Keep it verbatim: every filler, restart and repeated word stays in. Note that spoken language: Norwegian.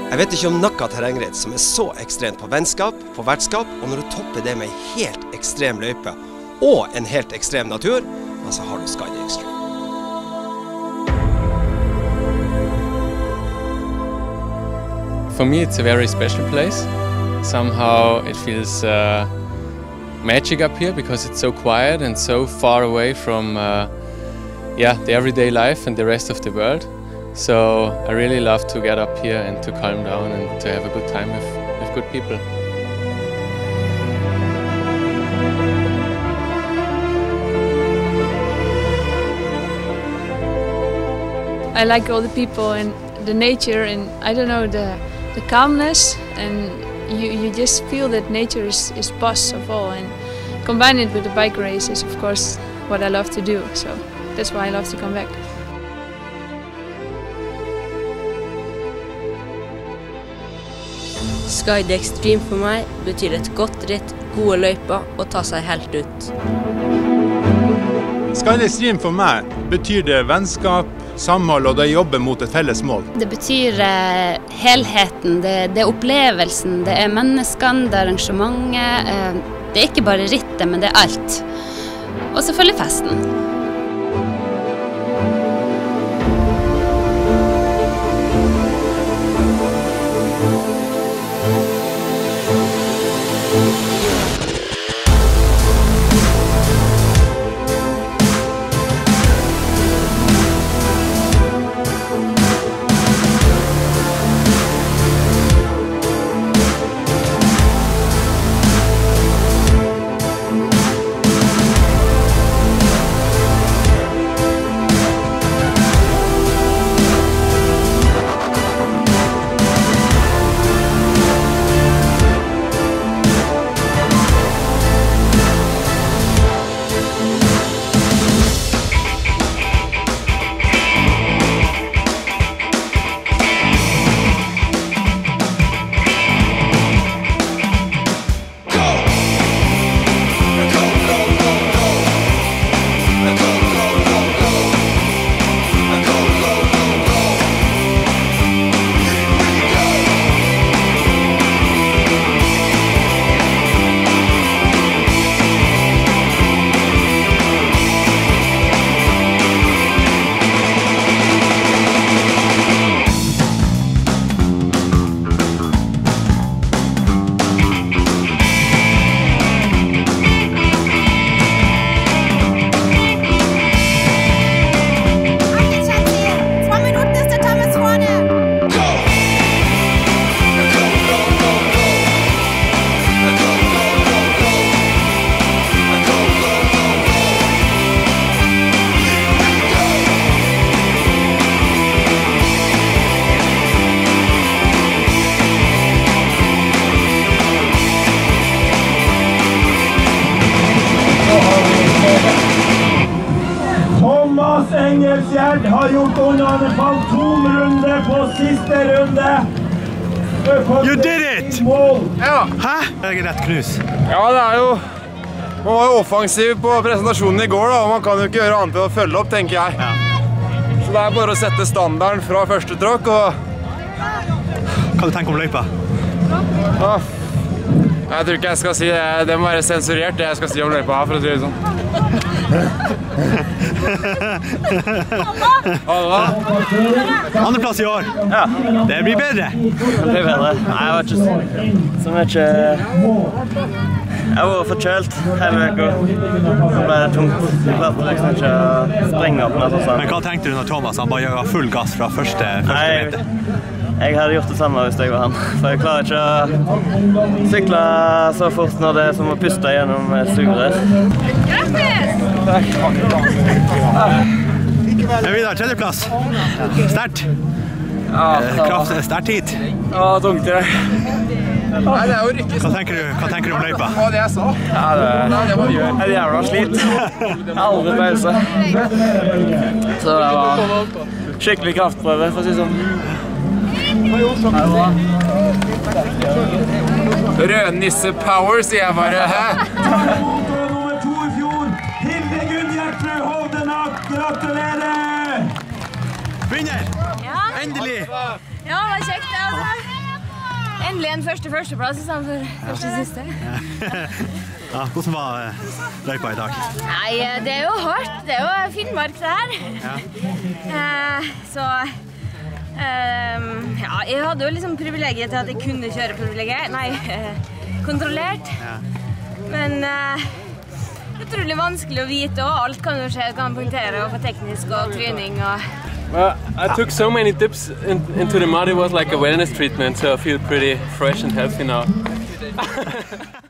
Jeg vet ikke om noe terrengritt som er så ekstremt på vennskap, på vertskap, og når du topper det med en helt ekstrem løype og en helt ekstrem natur, så har du Skyday Extreme. For me it's a very special place. Somehow it feels uh, magic up here because it's so quiet and so far away from uh, yeah, the everyday life and the rest of the world. So I really love to get up here and to calm down and to have a good time with, with good people. I like all the people and the nature and I don't know, the, the calmness, and you, you just feel that nature is, is boss of all, and combine it with the bike race is of course what I love to do, so that's why I love to come back. Skyday Extreme for meg betyr et godt ritt, gode løyper og ta seg helt ut. Skyday Extreme for meg betyr det vennskap, samhold og det jobber mot et felles mål. Det betyr eh, helheten, det, det er opplevelsen, det er menneskene, det er arrangementet. Eh, det er ikke bare rittet, men det er alt. Og selvfølgelig festen. Engelsjerd har gjort unna en fantomrunde på siste runde. You did it! Ja. Hæ? Det er rett knus. Ja, det er jo... Man var jo offensiv på presentasjonen i går da, og man kan jo ikke gjøre annet enn å følge opp, tenker jeg. Ja. Så det er bare å sette standarden fra første tråkk, og... Hva du tenker om løypa? Ja. Jeg tror ikke jeg skal si det. Det må være sensurert, det jeg skal si om løypa her, for å si det sånn. Andreplass i år. Ja. Det blir bedre. Det blir bedre. Nei, jeg var ikke så mye... Jeg var forkjølt hele veka. Så ble det tungt. Jeg klarte liksom ikke å sprenge opp noe sånt. Men hva tenkte du når Thomas han bare gjør full gass fra første, første meter? Jeg hadde gjort det samme hvis jeg var han. For jeg klarer ikke å sykle så fort når det er som å puste gjennom sugerør. Grattis! Takk. Jeg vil ha tredjeplass. Sterkt. Kraft, sterkt hit. Ja, tungt det. Nei, det er jo rykkes. Hva tenker du, hva tenker du om løypa? Hva det jeg sa? Ja, det er en jævla slit. Aldri pause. Så det var skikkelig kraftprøve, for å si sånn. Rødnisse power, sier jeg bare. Nummer to i fjor, Hilde Gunnhjertru Holdenak, gratulerer! Vinner! Endelig! Ja, det var kjekt det, altså. Endelig en første førsteplass I stedet for første siste. Ja, hvordan var løypa I dag? Nei, det er jo hardt. Det er jo Finnmark det her. Ja. Eh, så eh, ja, jeg hadde jo liksom privilegiet til at jeg kunne kjøre privilegiet. Nei, eh, kontrollert. Ja. Men eh, utrolig vanskelig å vite, og alt kan jo skje. Kan punktere og få teknisk og tryning og... Well, I took so many dips in, into the mud, it was like a wellness treatment, so I feel pretty fresh and healthy now.